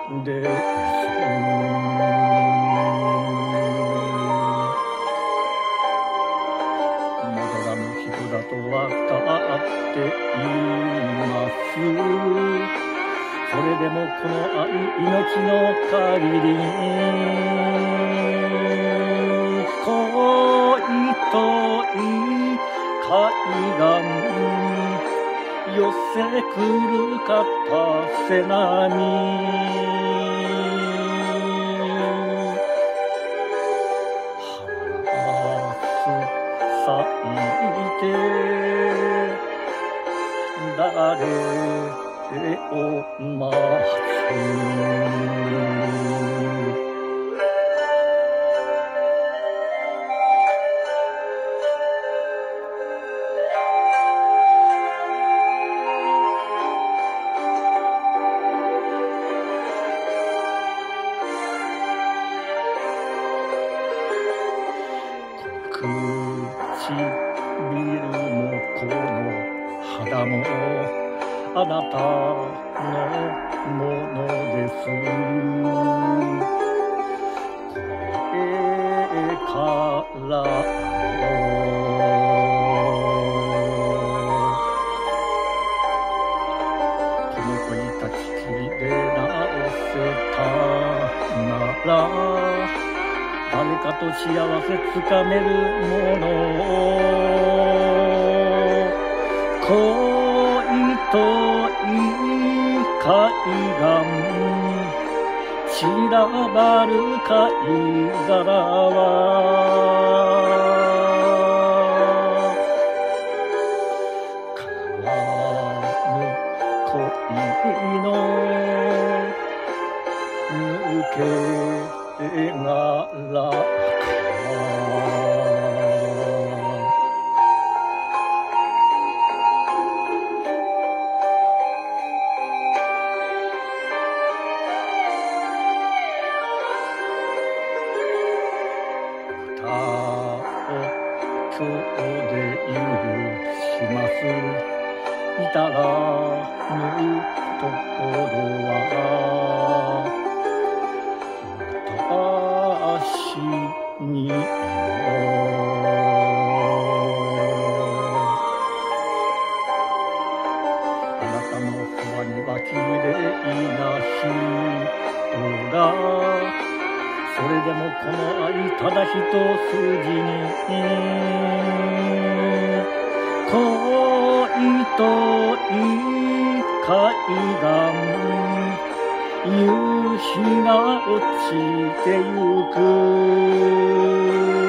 です。戻らぬ人だとわかっています。それでもこの愛、命の限り恋とい海岸寄せくる片瀬波咲いて誰を待つ唇もこの肌もあなたのものです。これからこの恋たちきりで直せたなら誰かと幸せつかめるもの恋といい海岸散らばる貝殻は叶う恋の抜け殻か歌を今日で許します。いたらぬところは私にもあなたのそばには綺麗な人がそれでもこの愛ただ一筋に恋といい海岸夕日が落ちてゆく